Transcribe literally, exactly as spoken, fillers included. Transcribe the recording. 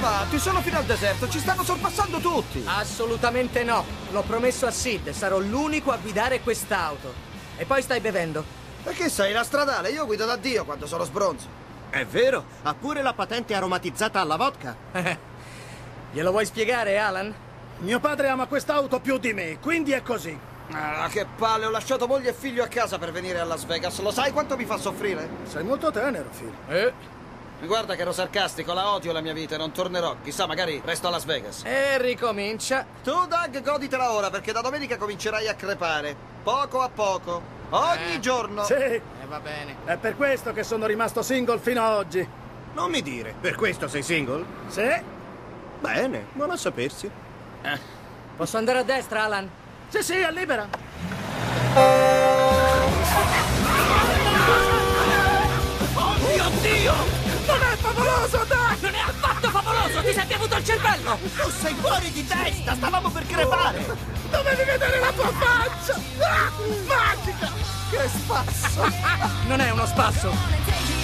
avanti, sono fino al deserto, ci stanno sorpassando tutti. Assolutamente no. L'ho promesso a Sid, sarò l'unico a guidare quest'auto. E poi stai bevendo? Perché sei la stradale? Io guido da Dio quando sono sbronzo. È vero, ha pure la patente aromatizzata alla vodka. Glielo vuoi spiegare, Alan? Mio padre ama quest'auto più di me, quindi è così. Ah, che palle, ho lasciato moglie e figlio a casa per venire a Las Vegas. Lo sai quanto mi fa soffrire? Sei molto tenero, Phil. Eh? Guarda che ero sarcastico, la odio la mia vita e non tornerò. Chissà, magari resto a Las Vegas. E ricomincia. Tu, Doug, goditela ora, perché da domenica comincerai a crepare. Poco a poco. Ogni Eh. giorno. Sì, Eh, va bene. è per questo che sono rimasto single fino ad oggi. Non mi dire, per questo sei single? Sì? Bene, buono a sapersi. Posso andare a destra, Alan? Sì, sì, è libera. Oh mio Dio! Non è favoloso, dai! Non è affatto favoloso! Ti sei bevuto il cervello! Tu sei fuori di testa, stavamo per crepare! Dovevi vedere la tua faccia! Ah, magica! Che spasso! Non è uno spasso!